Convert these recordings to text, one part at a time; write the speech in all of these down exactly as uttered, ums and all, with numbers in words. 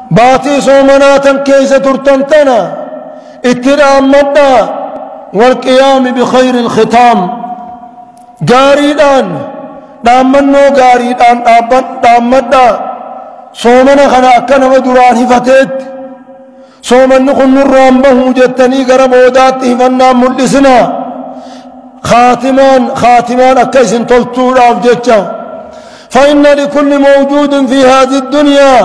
باتي صومناتا كيس ترتنتنا اترام مدى والقيام بخير الختام قاريدان دامنو قاريدان دام مدى صومنا خنا أكنا ودران هفتت صومن خن الرامبه جتني قربودات هفنا ملسنا خاتمان خاتمان أكيس تلتور أفجتشا فإن لكل موجود في هذه الدنيا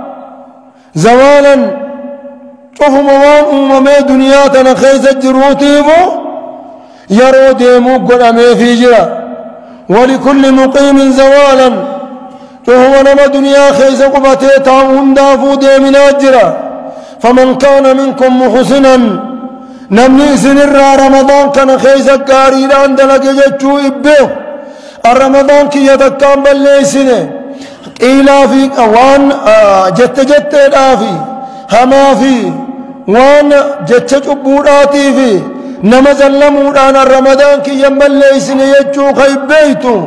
زوالا شوفوا موان أممي دنياتنا خيس الجروتيبو يرو ديمو قرأمي في جرا ولكل مقيم زوالا شوفوا نما دنيا خيس قبتي تاهم دافو ديمنا جرا فمن كان منكم محسنا نمني سنر رمضان كان خيس قاري لأندلك جتشو إبه الرمضان كي يتكام بالليسنه إلا في وان جت جت الآفي هما في وان جت جبوراتي في نمز اللمودان الرمضان كي ينبل ليسن يجو خيب بيتو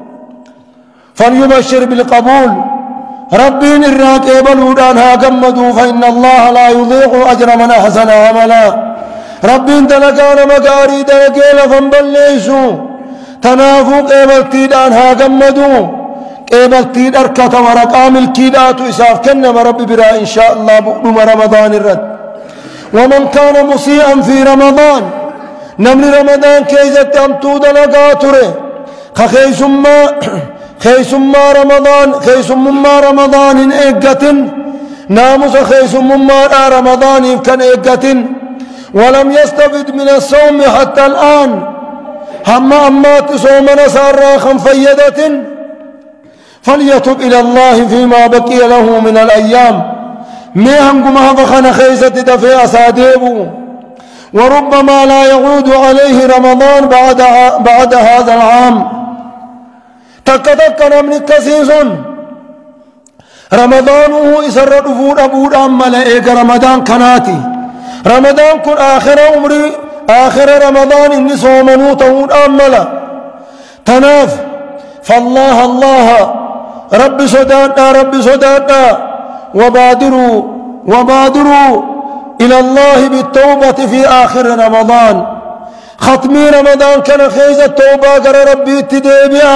فليبشر بالقبول ربين الراكب الودان ها قمدوا فإن الله لا يضيع أجر من أحسن عملا ربين تلقان مقاري تلقين فنبل ليسو تنافق قبلتي دان ها قمدوا قبلتي أركة ورقام الكيدات إساف كنما ربي برا إن شاء الله بقدم رمضان الرد ومن كان مسيئا في رمضان نمر رمضان كيزت أمتود لقاتره خيسما خيسما رمضان خيسما رمضان إيقة ناموس خيسما رمضان كان إيقة ولم يستفد من الصوم حتى الآن هم أمات صومنا سارا خنفيدة فليتب إلى الله فيما بقي له من الأيام ميهم قمها فخنا خيزة دفع أساديبه وربما لا يعود عليه رمضان بعد بعد هذا العام تكتك نمني كسيس رمضانه إسر رفور أبود أما لئيك رمضان كناتي رمضان كن آخر عمري آخر رمضان إني صومنو تهود أملا تناف فالله الله رب صداتنا رب صداتنا وبادروا وبادروا إلى الله بالتوبة في آخر رمضان ختمي رمضان كان خيز التوبة قال ربي اتدابها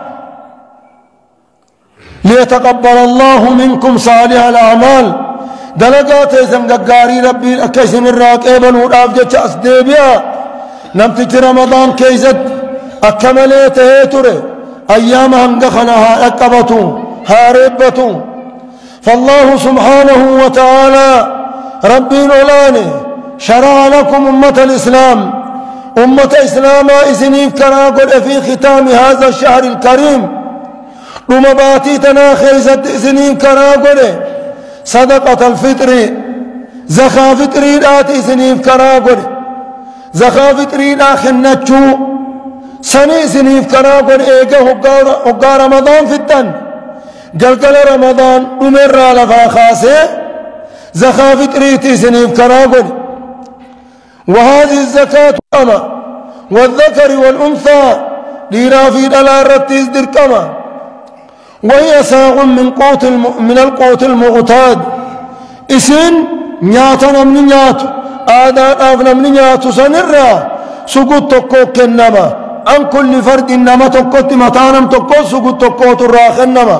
ليتقبل الله منكم صالح الأعمال دلقات إذن قاري ربي أكيسن الراكيبا والأفجة أسدابها نمتج رمضان كيزت أكمليت هيتره أيامها انقخنها أكبتوا هاربتوا فالله سبحانه وتعالى ربي نولاني شرع لكم أمة الإسلام أمة إسلام إسنيف كراقل في ختام هذا الشهر الكريم رمباتيتنا خيزت إسنيف كراقل صدقة الفطر زكاة فطري دات إسنيف كراقل زكاة فطري داخنتشو سني سنيف كراقل إيقا هقا رمضان فتن قلقل رمضان أمر لفا خاسي زكاة فطريتي سنيف كراقل وهذه الزكاة كما والذكر والأنثى لرافي دلارتيز در كما وهي ساغ من قوت الم... من القوت المعتاد اسن نياتنا من نيات آدان آفنا من نيات سنرى سقوط تقوك كنما عن كل فرد إنما تقوت متانم تقوت سقوط تقوت الراخ إنما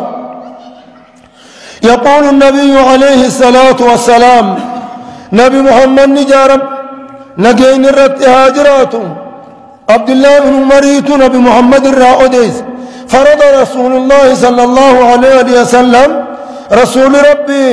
يقول النبي عليه الصلاة والسلام نبي محمد نجارب نجين الرد هاجراته عبد الله بن مريت نبي محمد الرائديس فرض رسول الله صلى الله عليه وسلم رسول ربي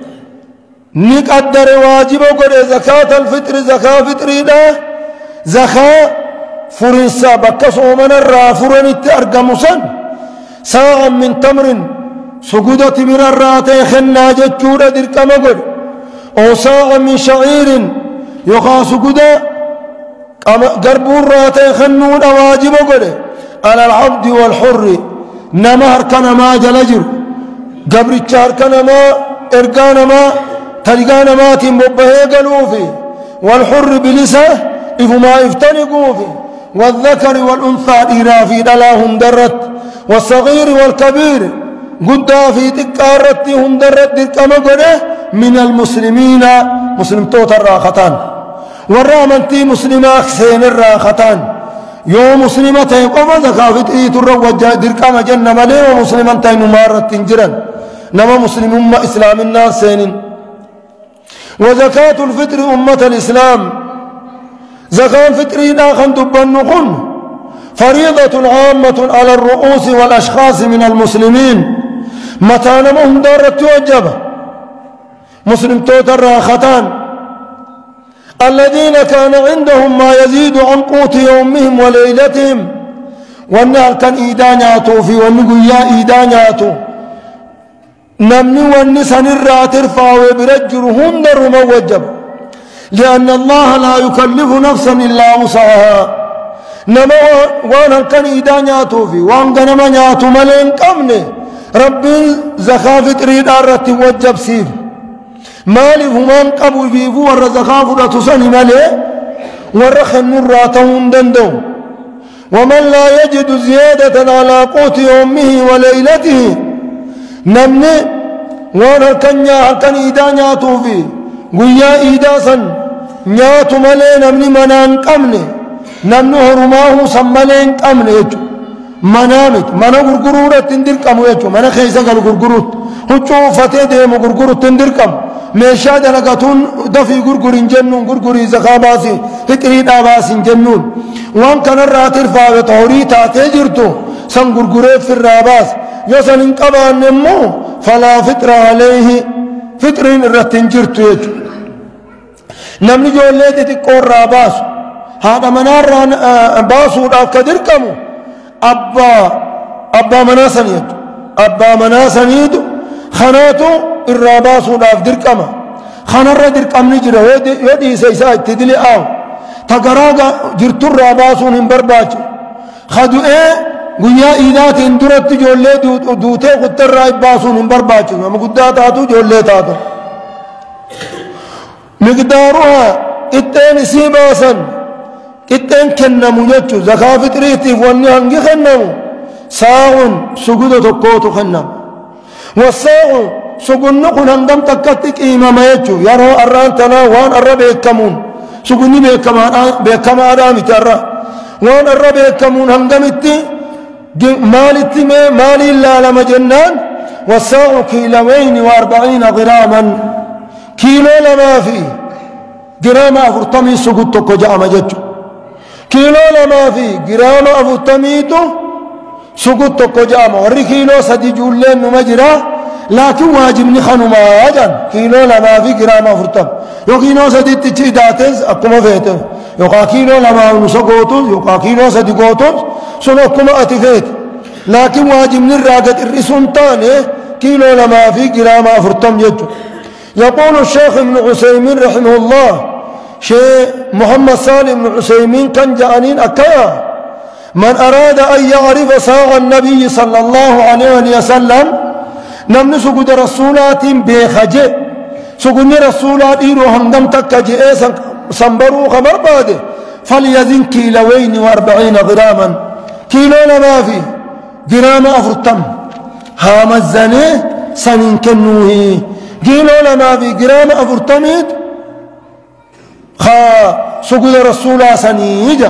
نقدر واجب قد زكاة الفطر زكاة فطري ده زكاة فرنسا بكسو من الرافرن التأرقمسا ساعة من تمر سجودة من الراتي خنا جتشورة دركم قد أو ساعة من شعير يقا سجودة قربو الراتي خنون واجب قد على العبد والحر نمهر كنما جلجر قبر الشهر كنما إرقانما تلقانما تنببه قلوفي والحر بلسه إفما يفتنقوا فيه والذكر والأنثى إرافي دلاهم درت والصغير والكبير قدا في تكارتي هندرت كما قده من المسلمين مسلم توت الراختان والرامنتي مسلمة سين الراختان يوم مسلمة يقوم زكاة فطري تروج دركما جنة ملي ومسلمة تين مارة تنجرا نما مسلم أمة إسلام الناس سين وزكاة الفطر أمة الإسلام زكاة فطري ناخن دبنخن فريضة عامة على الرؤوس والأشخاص من المسلمين متى نمهم دارة توجب مسلم توتر راختان الذين كان عندهم ما يزيد عن قوت يومهم وليلتهم والنهر كان إيدانياتو في والنقيا إيدانياتو نمني والنسان الراترفا وبرجر هندر موجب لأن الله لا يكلف نفسا إلا وسعها نما وانا كان إيدانياتو في وان كان نياتو ملين كمني ربي زخافة تريد أرتي وجب سيف مالي همان قبو بيبو ور زخافة تسني مالي ورخن نراتهم دندو ومن لا يجد زيادة على قوت يومه وليلته نمني وانا كان كان إيدانياتو في قويا إيداسا نياتو مالي نمني منان كمني نمني هرماه سمالين كمني يجو منامت منا غرغرورة تندر كم ويجو منا خيسا قال غرغروت هجو فتى ديم غرغروت تندر كم مشى دلقاتون دفي غرغرين جنون غرغري زخاباسي هتريد آباسين جنون وان كان الراتر فاوت هوري تاتي جرتو سن غرغرة في الراباس يوسن انقبان نمو فلا فطر عليه فطرين الرتين جرتو يجو نمني جولي تتقور راباس هذا منار باسو دافكدر كمو أبا أبا مناسنيد أبا مناسنيد خناتو الراباس ونافدر كما خنر در كم نجرا يدي يدي سيساي تدلي آو تقراغا جرتو الراباس ونبرباج خدو إيه قويا إيدات اندرت جولي دوتي قطر رايب باسو ونبرباج وما قدا تاتو جولي تاتو مقدارها اتين سيباسا اتين كنمو يجو زكاة فطريتي واني هنجي خنمو ساعون سجود تقوتو خنم والساعون سجود نقول هندم تكتك إمام يجو يرو أران تنا وان أرى بيكمون سجودني بيكمان بيكما آدامي ترى وان أرى بيكمون هندمتي مالتي مالي لا لما جنان والساع كيلوين وأربعين غراما كيلو لما فيه جرام أفرطمي سجود تقو جاء مججو كيلو لما في جرام أبو تميتو سقط قجامة وري كيلو سدي جولين نمجرا لكن واجب نخنو ما أجن كيلو لما في جرام أفرطم يو كيلو سدي تجي داتز أكما فيته يو كيلو لما نسقوتو يو كيلو سدي قوتو سنو أكما أتفيت لكن واجب نراقة الرسولتان كيلو لما في جرام أفرطم يجو يقول الشيخ ابن عثيمين رحمه الله شيخ محمد صالح بن عثيمين كان جانين أكيا من أراد أن يعرف ساعة النبي صلى الله عليه وسلم نمن سجود رسولات بخجئ سجود رسولات إيرو هندم تكجئ سنبرو خبر باده فليزن كيلوين وأربعين غراما كيلو لما في جرام أفرطم هام الزني سنين كنوه كيلو لما في جرام أفرطميت خا سجود رسول سنيجا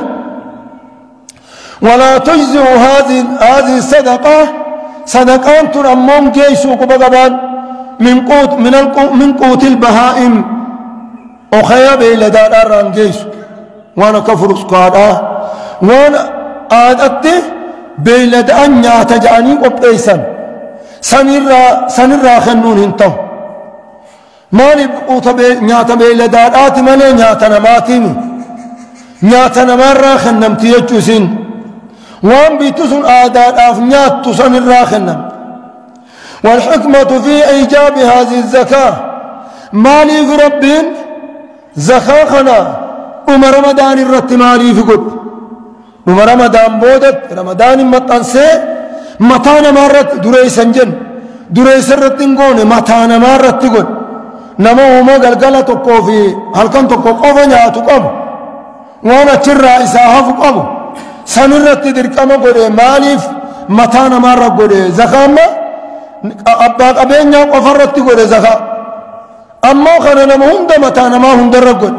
ولا تجزئ هذه هذه الصدقة صدقان ترمم جيسو كبغبان من قوت من القوت من قوت البهائم وخيا بيل دار الران جيسو وانا كفر سكادا وانا عادت بيل دان تجاني وبيسن سنرا سنرا خنون انتو مالي بقوطة نياتا بيلدادات مالي نياتا نماتيني نياتا نمارا خنمتي يجوسين وان بيتسن آداد آف نيات تسن الراخنم والحكمة في إيجاب هذه الزكاة مالي في ربين زكاة خنا وما رمضان الرت مالي في قد وما رمضان بودت رمضان مطنسي متانا مارت دريسا جن دريسا رتنقون متانا مارت قد نما وما قلقلة تقو في هل كان تقو قوفا نياتو قبو وانا ترى إساها فقبو سنرت دركما قولي ماليف متانا مرة قولي زخامة أبا قبين يوم أفرت تقول زكاة أما خنا نمهم دمتانا ما هم درقون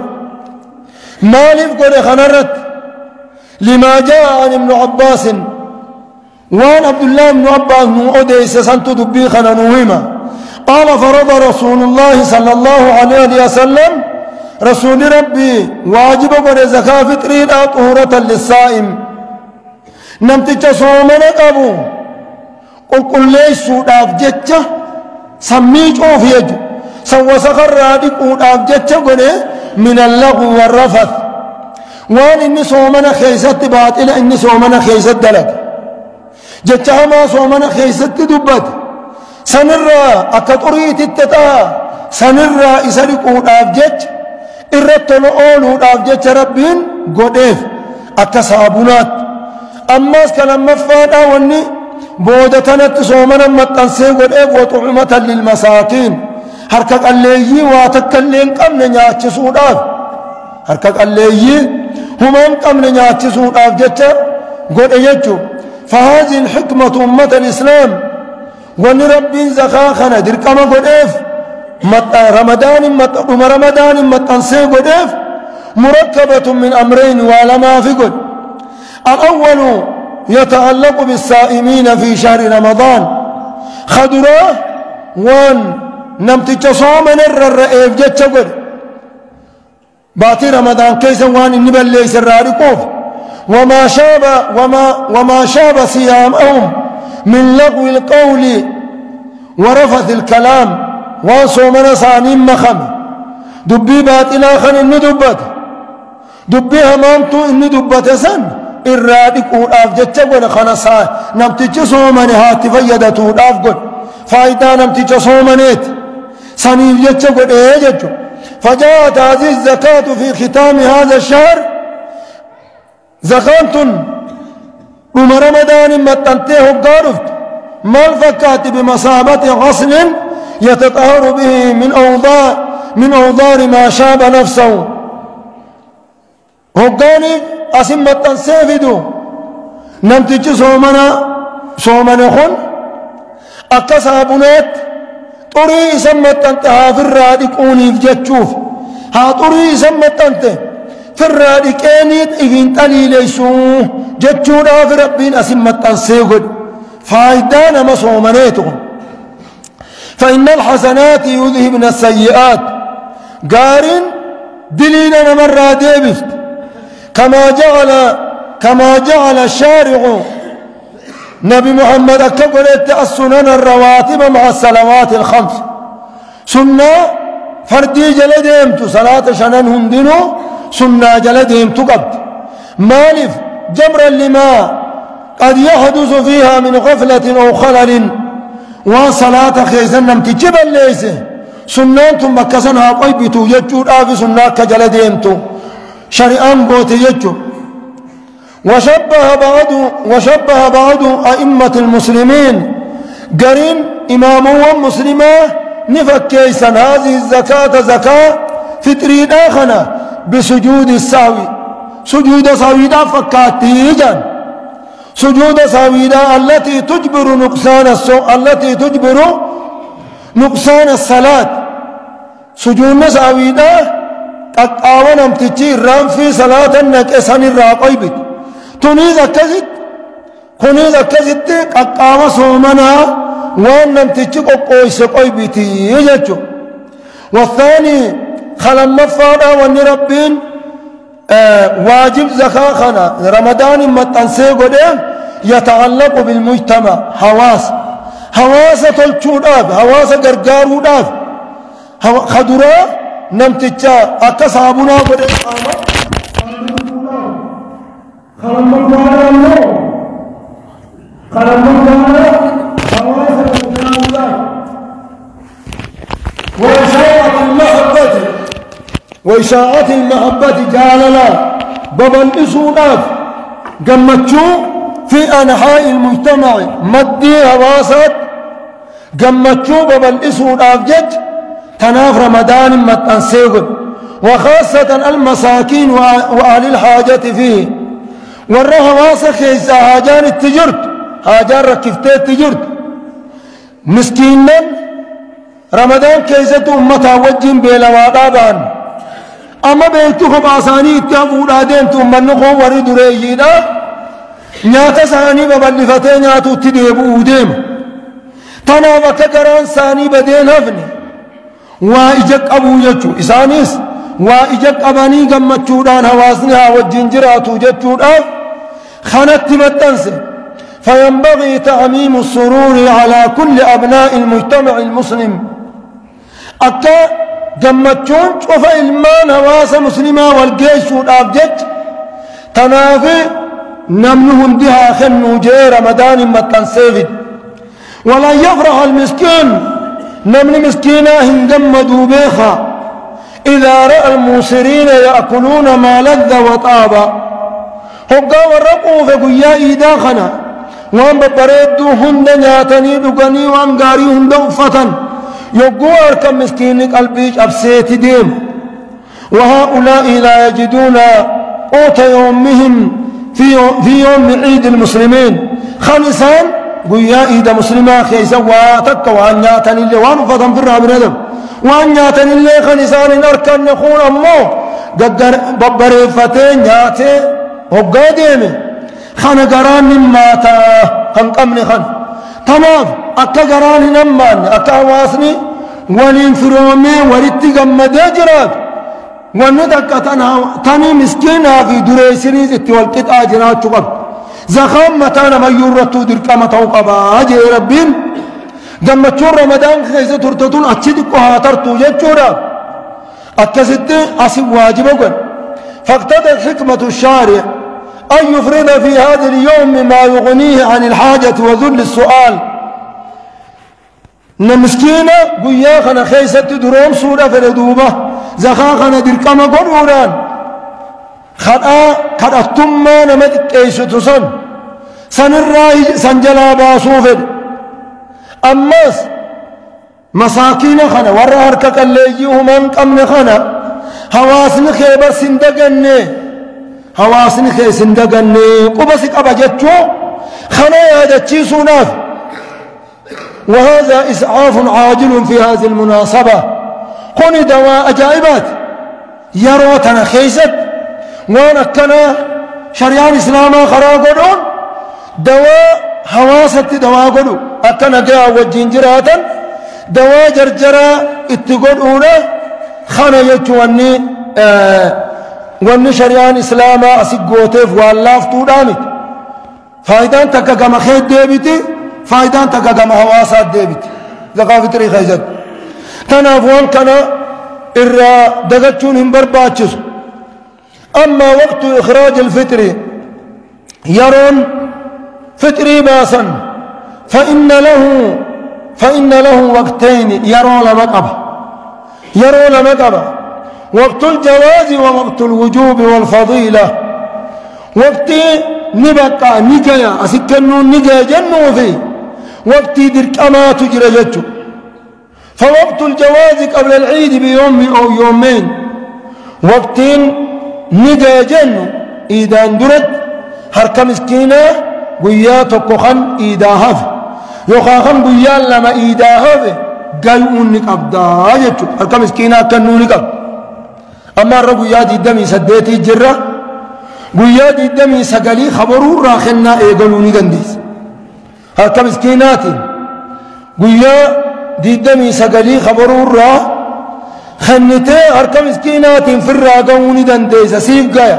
مالف قول خنرت لما جاء عن ابن عباس وان عبد الله بن عباس مؤديس سنت دبي خنا نوهما قال فرض رسول الله صلى الله عليه وسلم رسول ربي واجب قول زكاة فطرين طهورة للصائم نمتج صومنا قبو قل قل ليسوا داف جتة سميج أوف يجو سوى سخر رادق داف جتة قل من اللغو والرفث وان إني صومنا خيست باطل إني صومنا خيست دلق جتة ما صومنا خيست دبت سنرى أكتوريت التتا سنرى إسرق داف جت إرتل أولو داف جتة ربين قديف أكسابونات أماس كلام مفادا واني بودتنا صومنا متنسي قديف وطعمة للمساكين حركة الليي واتكلين قمن نياتشسو داف حركة الليي همام قمن نياتشسو داف جتا قد يجو فهذه الحكمة أمة الإسلام وان ربي زكاة خنا دركما قديف رمضان رمضان متنسي قديف مركبة من أمرين ولا ما في قد الأول يتعلق بالصائمين في شهر رمضان خضراء وان نمتج صومنا الرئيف جت قد باتي رمضان كيس وان النبل ليس الرارقوف وما شاب وما وما شاب صيامهم من لغو القول ورفث الكلام وان صومنا صانين مخم دبي باطلا خن إني دبت دبي همامتو إني دبت سن الرادق وداف جت قد خنصا نمتج صومنا هاتي فيدتو داف قد فايدا نمتج صومنيت سنيف جت قد ايه جتو فجاءت هذه الزكاة في ختام هذا الشهر زكاة وما رمضان متنتهي قارفت ما الفكات بمصابة غسل يتطهر به من أوضاع من أوضار ما شاب نفسه هقاني أسمى التنسيفدو نمتج صومنا صومنا خن أكسابنات طري سمى التنتهى في الرادقوني في جتشوف ها طري سمى التنتهى في الرادقينيت إذن تلي ليسوه جتشونا في ربين أسمى التنسيفد فايدان ما صومناتهم فإن الحسنات يذهبن السيئات قارن دليلنا مرة ديبفت كما جعل كما جعل الشارع نبي محمد أكبرت السنن الرواتب مع الصلوات الخمس سنة فردي جلدهم صلاة شنن هندنو سنة جلدهم تقبت مالف جبرا لما قد يحدث فيها من غفلة أو خلل وصلاة خيزن نمتجب الليس سنانتم مكسنها قيبتو يجو آفي سنة كجلدهم شريان قوتي يجو وشبه بعض وشبه بعض أئمة المسلمين قرين إمامهم مسلمة نفكيسا هذه الزكاة زكاة فطري آخنا بسجود الساوي سجود ساويدا فكاتيجا سجود ساويدا التي تجبر نقصان الصلاة التي تجبر نقصان الصلاة سجود ساويدا قاوانا امتجي الرام في صلاة النكسان الراقيبت تنيز كزت كنيز كزت قاوة صومنا وان امتجي قويس قيبتي يجو والثاني خلال مفادا وان ربين آه واجب زكاة خنا رمضان متنسي قدام يتعلق بالمجتمع حواس حواس تلچوداب حواس غرغاروداب خضرا نمتجا أكسابنا قدام خلال مفادا نو خلال مفادا حواس غرغاروداب وإشاعة المحبة وإشاعة المحبة جعلنا ببلئسوناف قمتشو في أنحاء المجتمع مدي هواسات قمتشو ببلئسوناف جج تناف رمضان متنسيقن وخاصة المساكين وأهل الحاجة فيه ورى هواسة خيسا هاجان التجرت هاجان ركفتي التجرت مسكينا رمضان كيزت أمتها وجين بلوادابان أما بيتوه باساني اتفقوا لادين ثم النقو ورد ريجينا نياتا ساني ببلفتين نياتو تديبو ديم تنافك قران ساني بدين هفني واجك أبو جتشو إسانيس واجك أباني قمتشو دان هواسنها والجنجراتو جتشو دان خانت متنسي فينبغي تعميم السرور على كل أبناء المجتمع المسلم أكا قمتشون شوف إلمان هواس مسلمة والجيش والأبجج تنافي نمنهم دها خنو جي رمضان متنسيفد ولا يفرح المسكين نمن مسكينة هنجمدوا بيخا إذا رأى الموسرين يأكلون ما لذ وطابا هقا ورقوا فقيا إيدا خنا وان ببريدو هند نياتني دقني وان قاري هند أفتن يقوا أركم مسكين قلبيش أبسيت ديم وهؤلاء لا يجدون قوت يومهم في في يوم عيد المسلمين خالصان قيا إيدا مسلمة خيسا واتك وان نياتني اللي وان فتن في الرابر ندم وان نياتني اللي خالصان أركن نخون أمو ببريفتين نياتي هقا ديمي خان قران ماتا خان قمني خان تمام أكا قران نمان أكا واسني ولين فرومي ولتي قمدي جرات ونتك تاني مسكينها في دري سريز اتوالكت آجرات شقب زخام متانا ما يورتو دركما توقبا جي ربين قمت شور رمضان خيزة ترتطون أتشدكو هاترتو جد شورا أكا ستي أسي واجبا فاقتضت حكمة الشارع أن يفرد في هذا اليوم ما يغنيه عن الحاجة وذل السؤال نمسكينة قيا خنا خيسة دروم سورة فردوبة زخا خنا دركما قروران خنا خنا التمة نمدك ايشو تسن سن الراي سنجلا باسوفد أمس مساكين خنا ورى هركك اللي يجيهم قمن خنا هواسن خيبر سندقني هواسن خي سندقني قبسك أبجتشو خنا يادتشي سوناف وهذا إسعاف عاجل في هذه المناسبة قني دواء أجائبات يروتنا خيست وانا كنا شريان إسلاما خراقودون دواء حواست دواء قدو أكنا جاء وجنجراتا دواء جرجرا اتقودونا خانا يجواني آه واني شريان إسلاما أسيقوتيف والافتو دامت فايدان تكا كما خيد ديبتي فايدان تكا كما حواسات ديبتي ذكا فطري خيزت تنافوان كنا إرى دقاتشون هم برباتشس أما وقت إخراج الفطر يرون فطري باسا فإن له فإن له وقتين يرون لمقبة يرون لمقبة وقت الجواز ووقت الوجوب والفضيلة وقت نبقى نجايا أسكنون نجايا جنوا فيه وقت درك أما تجرى جتشو فوقت الجواز قبل العيد بيوم أو يومين وقت نجايا جنوا إذا اندرت هرك مسكينة قياتك خن إذا هف يخاخن قيان لما إذا هف قيون نقبضا جتشو هرك مسكينة كنو نقب أما الرجل يادي دمي سديتي جرة قيادي دمي سقلي خبروا راخنا إيقلوني قنديس هكا مسكيناتي قيادي دمي سقلي خبروا را خنتي هكا مسكيناتي في الراقوني دنديس سيف قايا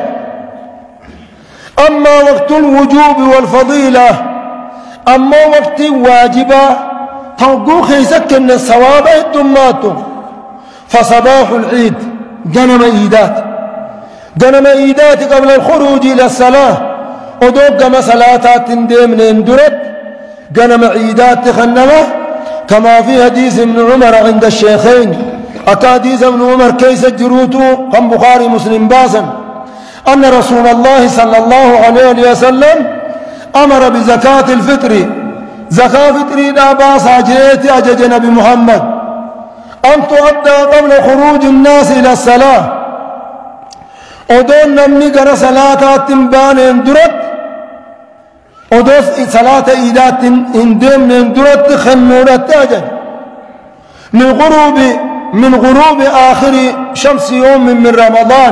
أما وقت الوجوب والفضيلة أما وقت واجبة توقو خيسك من الصواب الدمات فصباح العيد جنم إيدات جنم إيدات قبل الخروج إلى الصلاة ودوق ما صلاتات من اندرت جنم عيدات تخنمه كما في حديث ابن عمر عند الشيخين أكاديث ابن عمر كيس جروته هم بخاري مسلم باسا أن رسول الله صلى الله عليه وسلم أمر بزكاة الفطر زكاة فطري لا باس جيت أجج نبي محمد أن تؤدى قبل خروج الناس إلى الصلاة ودون نمني قرى صلاة تنبان اندرت ودوس صلاة إيدات اندم من درت خنورة أجل من غروب من غروب آخر شمس يوم من رمضان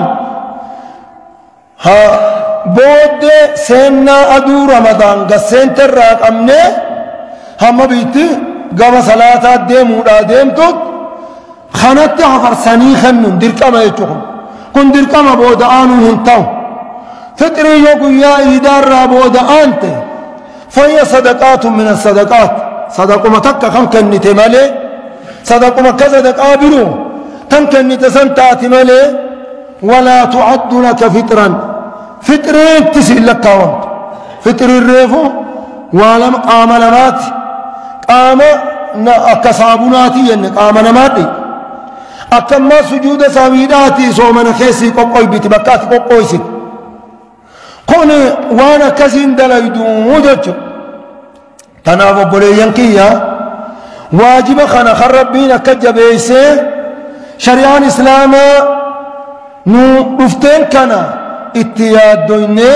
ها بود سنة أدو رمضان قسين تراك أمني هم بيتي قام صلاة ديم ولا ديم توت خانت عفر سني خنن دركما يتوهم كن دركما بود آنو هنتاو فطري يوكو يا إدار بود آنت فهي صدقات من الصدقات صدقوا ما تكا خم كنت مالي صدقوا ما كذا دقابلو تم كنت سنتات مالي ولا تعد لك فطرا فطرين تسئل لك كاوان فطر الريفو ولم قام نمات قام أكسابناتي ين قام نماتي أكما سجود ساميداتي صومنا خيسي قوقوي بتبكاتي قوقوي سي كوني وانا كزين دلائدو وجدت تنافو بولي ينكيا واجب خنا خربين كجبيسي شريان إسلاما نو رفتين كنا اتياد دويني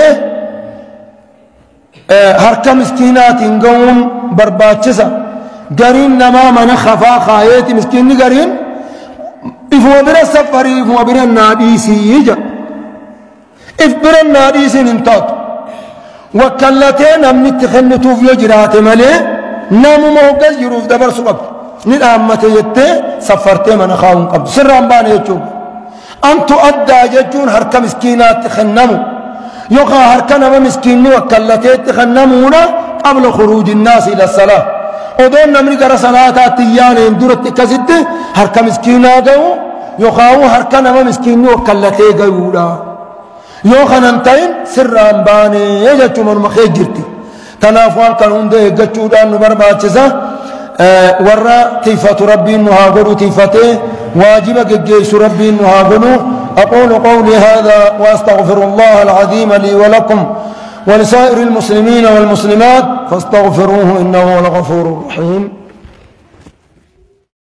اه هركا مسكينات انقوم برباتشسا قرين نما من خفا خايتي مسكيني قرين إفوا برا سفري إفوا برا الناديسي يجا إف برا الناديسي ننتات وكالتين أمني تخنتو في جرات ملي نامو موقز يروف دبر سبب نلامة يتي سفرتي من خاون قبل سران باني يجوب أن تؤدى ججون هركا مسكينات تخنمو يوخا هركا نما مسكيني وكالتين تخنمونا قبل خروج الناس إلى الصلاة ودون نمري قرى صلاة تياني اندورت كزد هركا مسكينا قو يوخاو هركا نما مسكيني وكالتين قولا يوخا ننتين سران باني يججو من مخيج جرتي تنافوان كان هنده يججو دان نبربا چزا اه ورى تيفة ربي نهاغلو تيفته واجبك جيش ربي نهاغلو أقول قولي هذا وأستغفر الله العظيم لي ولكم ولسائر المسلمين والمسلمات فاستغفروه إنه هو الغفور الرحيم.